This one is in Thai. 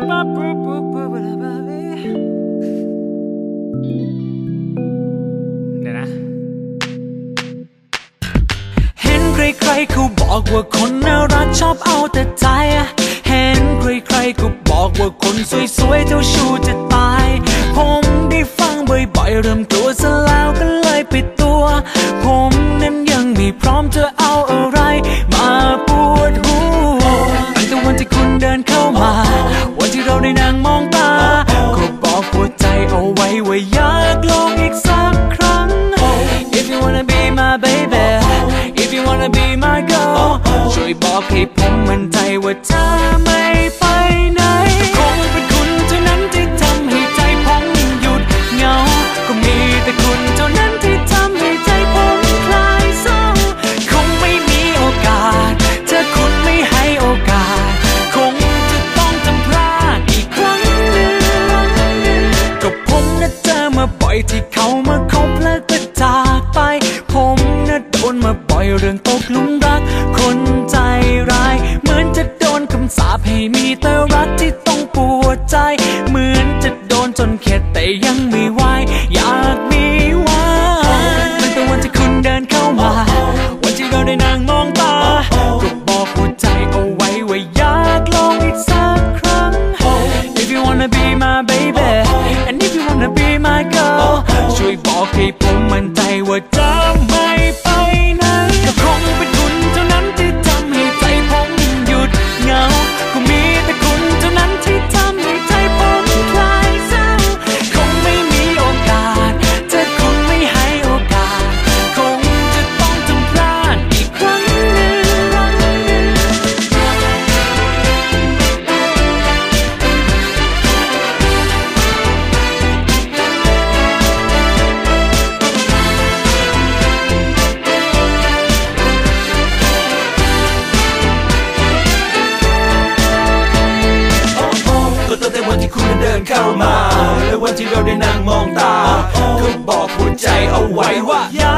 เดี๋ยวนะเห็นใครๆเขาบอกว่าคนน่ารักชอบเอาแต่ใจเห็นใครๆก็บอกว่าคนสวยๆเจ้าชู้จะตายผมได้ฟังบ่อยๆเริ่มกลัวซะแล้วก็เลยปิดตัวผมนั้นยังไม่พร้อมจะเอาอะไรมาปวดหัวตั้งแต่วันที่คุณเดินเข้ามาวันที่เราได้นั่งมองตาก็บอกหัวใจเอาไว้ว่าอยากลองอีกสักครั้ง If you wanna be my baby If you wanna be my girl ช่วยบอกให้ผมมั่นใจว่าเธอไม่ไปไหนคงเป็นคุณเท่านั้นที่ทำให้ใจผมหยุดเหงาก็มีแต่คุณเท่านั้นที่ทำให้ใจผมคลายเศร้าคงไม่มีโอกาสถ้าคุณไม่ให้โอกาสคงจะต้องทำพลาดอีกครั้งหนึ่งก็ผมน่ะเจอมาบ่อยที่เขามาคบแล้วก็จากไปผมน่ะโดนมาบ่อยเรื่องตกหลุมรักคนใจร้ายเหมือนจะโดนคำสาปให้มีแต่รักที่ต้องปวดใจเหมือนจะโดนจนเข็ดแต่ยังไม่ไหวอยากมีวันตั้งแต่วันที่คุณเดินเข้ามาวันที่เราได้นั่งมองตาก็บอกหัวใจเอาไว้ว่าอยากลองอีกสักครั้ง If you wanna be my baby and if you wanna be my girl ช่วยบอกให้ผมมั่นใจว่าจะไม่ไปไหนก็คงเป็นคุณเท่านั้นที่ทำให้ใจผมหยุดเหงาก็มีแต่คุณเท่านั้นที่ทำให้ใจผมคลายเศร้าคงไม่มีโอกาสถ้าคุณไม่ให้โอกาสคงจะต้องทำพลาดอีกครั้งหนึ่งตั้งแต่วันที่คุณเดินเข้ามาและวันที่เราได้นั่งมองตาก็บอกหัวใจเอาไว้ว่า